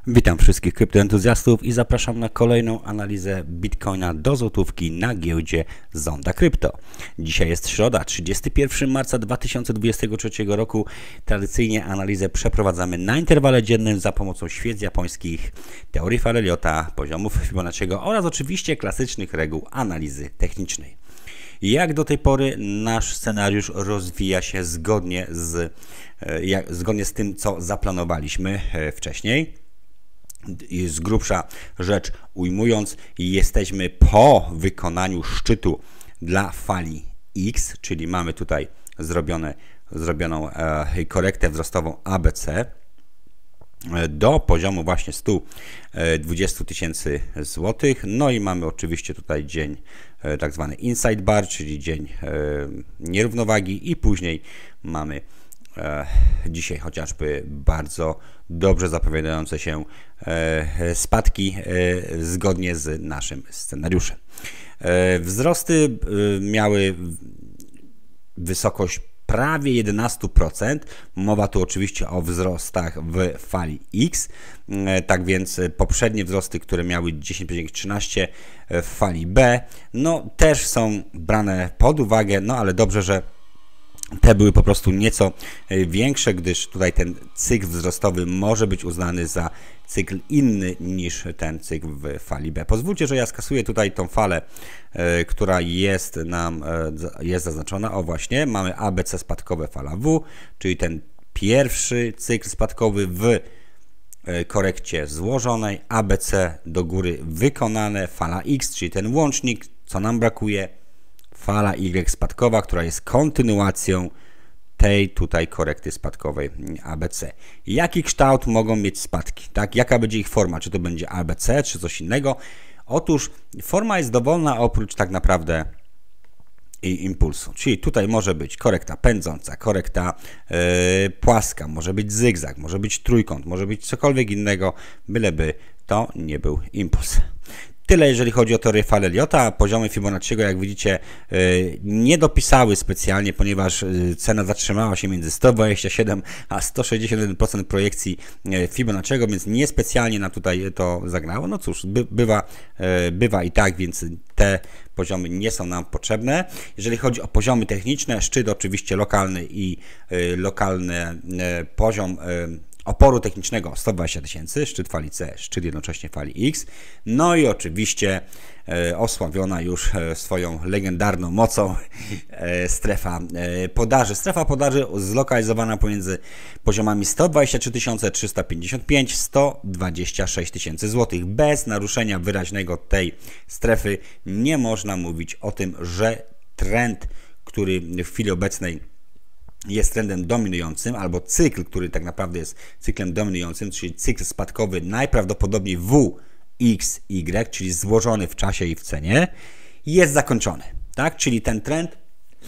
Witam wszystkich kryptoentuzjastów i zapraszam na kolejną analizę Bitcoina do złotówki na giełdzie Zonda Krypto. Dzisiaj jest środa, 31 marca 2023 roku. Tradycyjnie analizę przeprowadzamy na interwale dziennym za pomocą świec japońskich, teorii Fara-Elliotta, poziomów Fibonacciego oraz oczywiście klasycznych reguł analizy technicznej. Jak do tej pory nasz scenariusz rozwija się zgodnie z tym, co zaplanowaliśmy wcześniej. I z grubsza rzecz ujmując, jesteśmy po wykonaniu szczytu dla fali X, czyli mamy tutaj zrobioną korektę wzrostową ABC do poziomu właśnie 120 tysięcy złotych. No i mamy oczywiście tutaj dzień tak zwany inside bar, czyli dzień nierównowagi, i później mamy dzisiaj chociażby bardzo dobrze zapowiadające się spadki zgodnie z naszym scenariuszem. Wzrosty miały wysokość prawie 11%. Mowa tu oczywiście o wzrostach w fali X. Tak więc poprzednie wzrosty, które miały 10,13 w fali B, no też są brane pod uwagę, no ale dobrze, że te były po prostu nieco większe, gdyż tutaj ten cykl wzrostowy może być uznany za cykl inny niż ten cykl w fali B. Pozwólcie, że ja skasuję tutaj tą falę, która jest zaznaczona. O właśnie, mamy ABC spadkowe, fala W, czyli ten pierwszy cykl spadkowy w korekcie złożonej, ABC do góry wykonane, fala X, czyli ten łącznik, co nam brakuje, fala Y spadkowa, która jest kontynuacją tej tutaj korekty spadkowej ABC. Jaki kształt mogą mieć spadki? Tak? Jaka będzie ich forma? Czy to będzie ABC, czy coś innego? Otóż forma jest dowolna oprócz tak naprawdę i impulsu. Czyli tutaj może być korekta pędząca, korekta płaska, może być zygzak, może być trójkąt, może być cokolwiek innego, byleby to nie był impuls. Tyle jeżeli chodzi o teorię Fara-Elliotta. Poziomy Fibonacciego, jak widzicie, nie dopisały specjalnie, ponieważ cena zatrzymała się między 127 a 161% projekcji Fibonacciego, więc niespecjalnie nam tutaj to zagrało. No cóż, bywa i tak, więc te poziomy nie są nam potrzebne. Jeżeli chodzi o poziomy techniczne, szczyt oczywiście lokalny i lokalny poziom oporu technicznego 120 tysięcy, szczyt fali C, szczyt jednocześnie fali X. No i oczywiście osławiona już swoją legendarną mocą strefa podaży. Strefa podaży zlokalizowana pomiędzy poziomami 123 355, 126 tysięcy złotych. Bez naruszenia wyraźnego tej strefy nie można mówić o tym, że trend, który w chwili obecnej jest trendem dominującym, albo cykl, który tak naprawdę jest cyklem dominującym, czyli cykl spadkowy najprawdopodobniej WXY, czyli złożony w czasie i w cenie, jest zakończony. Tak? Czyli ten trend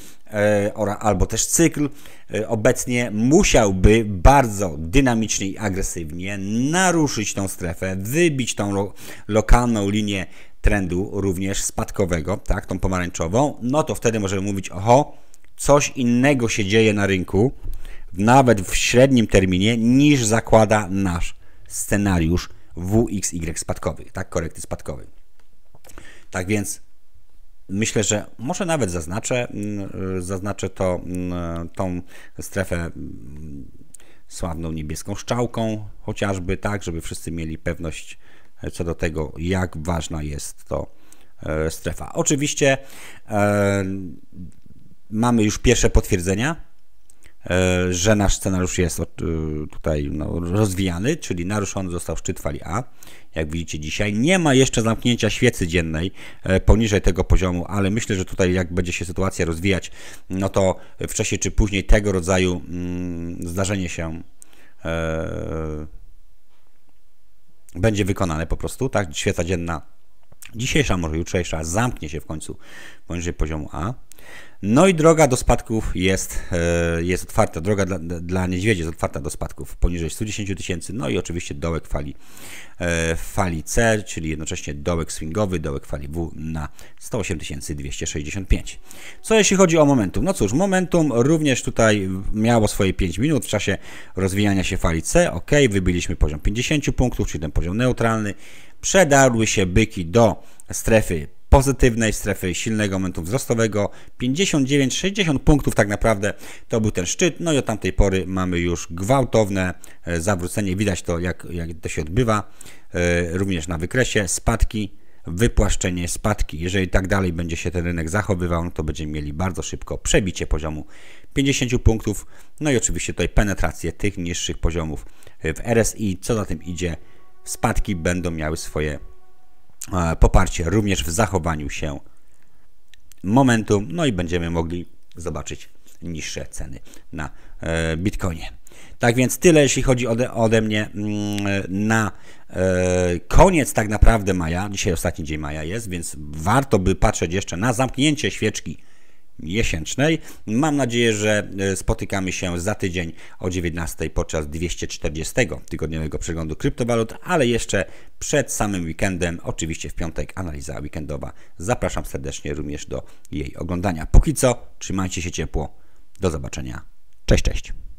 albo też cykl obecnie musiałby bardzo dynamicznie i agresywnie naruszyć tą strefę, wybić tą lokalną linię trendu również spadkowego, tak, tą pomarańczową, no to wtedy możemy mówić, oho, coś innego się dzieje na rynku, nawet w średnim terminie, niż zakłada nasz scenariusz WXY spadkowy, tak, korekty spadkowej. Tak więc myślę, że może nawet zaznaczę tą strefę sławną niebieską strzałką, chociażby tak, żeby wszyscy mieli pewność co do tego, jak ważna jest to strefa. Oczywiście mamy już pierwsze potwierdzenia, że nasz scenariusz jest tutaj rozwijany, czyli naruszony został szczyt fali A. Jak widzicie dzisiaj nie ma jeszcze zamknięcia świecy dziennej poniżej tego poziomu, ale myślę, że tutaj jak będzie się sytuacja rozwijać, no to wcześniej czy później tego rodzaju zdarzenie się będzie wykonane po prostu, tak? Świeca dzienna dzisiejsza, może jutrzejsza, zamknie się w końcu poniżej poziomu A. No i droga do spadków jest otwarta, droga dla niedźwiedzi jest otwarta do spadków poniżej 110 tysięcy, no i oczywiście dołek fali C, czyli jednocześnie dołek swingowy, dołek fali W na 108 265. Co jeśli chodzi o momentum? No cóż, momentum również tutaj miało swoje 5 minut w czasie rozwijania się fali C, ok, wybiliśmy poziom 50 punktów, czyli ten poziom neutralny, przedarły się byki do strefy pozytywnej, strefy silnego momentu wzrostowego, 59-60 punktów tak naprawdę to był ten szczyt, no i od tamtej pory mamy już gwałtowne zawrócenie, widać to jak to się odbywa, również na wykresie, spadki, wypłaszczenie, spadki, jeżeli tak dalej będzie się ten rynek zachowywał, no to będziemy mieli bardzo szybko przebicie poziomu 50 punktów, no i oczywiście tutaj penetrację tych niższych poziomów w RSI, co za tym idzie, spadki będą miały swoje poparcie również w zachowaniu się momentum, no i będziemy mogli zobaczyć niższe ceny na Bitcoinie. Tak więc tyle, jeśli chodzi ode mnie na koniec tak naprawdę maja. Dzisiaj ostatni dzień maja jest, więc warto by patrzeć jeszcze na zamknięcie świeczki miesięcznej. Mam nadzieję, że spotykamy się za tydzień o 19 podczas 240 tygodniowego przeglądu kryptowalut, ale jeszcze przed samym weekendem, oczywiście w piątek analiza weekendowa. Zapraszam serdecznie również do jej oglądania. Póki co, trzymajcie się ciepło. Do zobaczenia. Cześć, cześć.